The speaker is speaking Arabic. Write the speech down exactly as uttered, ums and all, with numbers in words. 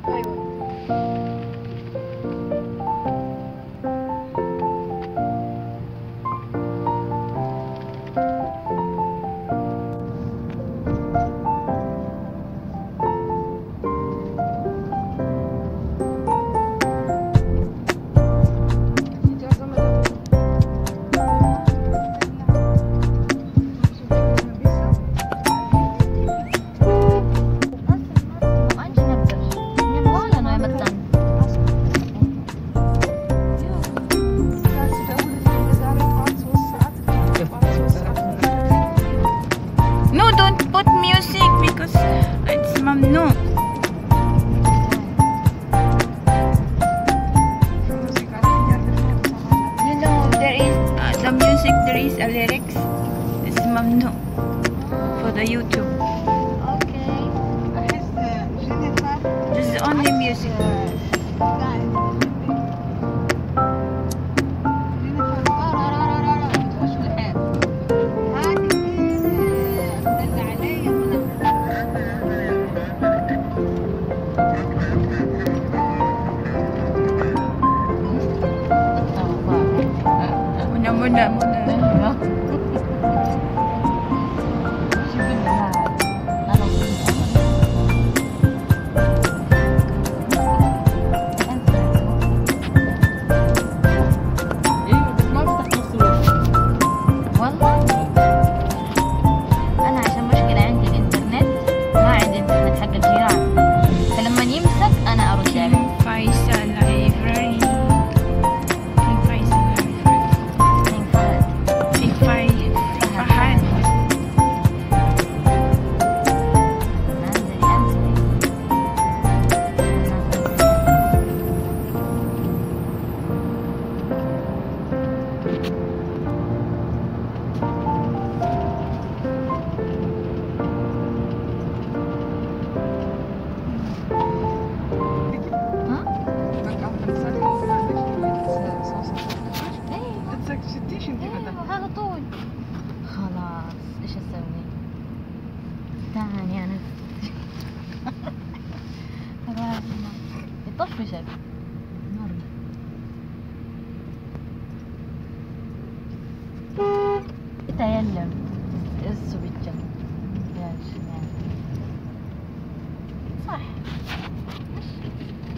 ايوه. No, don't put music because it's mamnu. You know there is uh, the music. There is a lyrics. It's mamnu for the YouTube. اوكي. احس جينيفر This is only music. Muna muna muna. Faisal Library. King Faisal Library. King Fai- Fahad. هذا طول. خلاص ايش اسوي؟ تعالي انا يطفشك مرة. يتيلم السو بالجنب يا شمال صح.